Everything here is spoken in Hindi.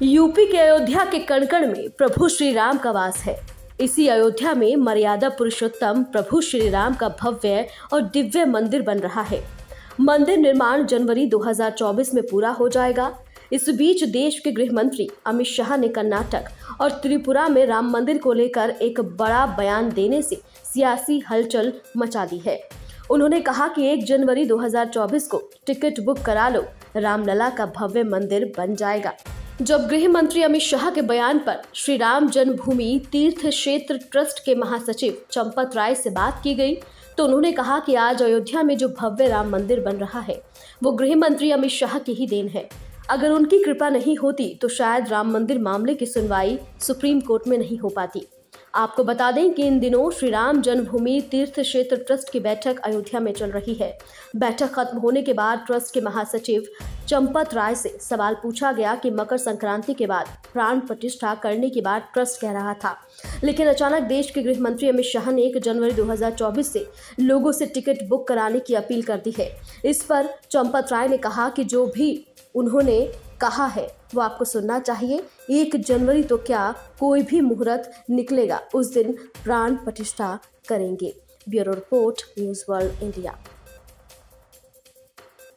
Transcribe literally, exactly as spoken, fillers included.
यूपी के अयोध्या के कण-कण में प्रभु श्री राम का वास है। इसी अयोध्या में मर्यादा पुरुषोत्तम प्रभु श्री राम का भव्य और दिव्य मंदिर बन रहा है। मंदिर निर्माण जनवरी दो हज़ार चौबीस में पूरा हो जाएगा। इस बीच देश के गृह मंत्री अमित शाह ने कर्नाटक और त्रिपुरा में राम मंदिर को लेकर एक बड़ा बयान देने से सियासी हलचल मचा दी है। उन्होंने कहा कि एक जनवरी दो हज़ार चौबीस को टिकट बुक करा लो, रामलला का भव्य मंदिर बन जाएगा। जब गृह मंत्री अमित शाह के बयान पर श्री राम जन्मभूमि तीर्थ क्षेत्र ट्रस्ट के महासचिव चंपत राय से बात की गई, तो उन्होंने कहा कि आज अयोध्या में जो भव्य राम मंदिर बन रहा है वो गृह मंत्री अमित शाह की ही देन है। अगर उनकी कृपा नहीं होती तो शायद राम मंदिर मामले की सुनवाई सुप्रीम कोर्ट में नहीं हो पाती। आपको बता दें कि इन दिनों श्री राम जन्मभूमि तीर्थ क्षेत्र ट्रस्ट की बैठक अयोध्या में चल रही है। बैठक खत्म होने के बाद ट्रस्ट के महासचिव चंपत राय से सवाल पूछा गया कि मकर संक्रांति के बाद प्राण प्रतिष्ठा करने की बात ट्रस्ट कह रहा था, लेकिन अचानक देश के गृह मंत्री अमित शाह ने एक जनवरी दो हज़ार चौबीस से लोगों से टिकट बुक कराने की अपील कर दी है। इस पर चंपत राय ने कहा कि जो भी उन्होंने कहा है वो आपको सुनना चाहिए। एक जनवरी तो क्या, कोई भी मुहूर्त निकलेगा उस दिन प्राण प्रतिष्ठा करेंगे। Bureau report, news world India.